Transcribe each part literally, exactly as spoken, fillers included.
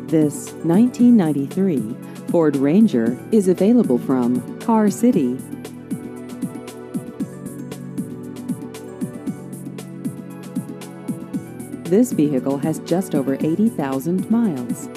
This nineteen ninety-three Ford Ranger is available from Car City. This vehicle has just over eighty thousand miles.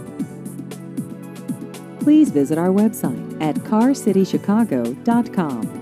Please visit our website at car city chicago dot com.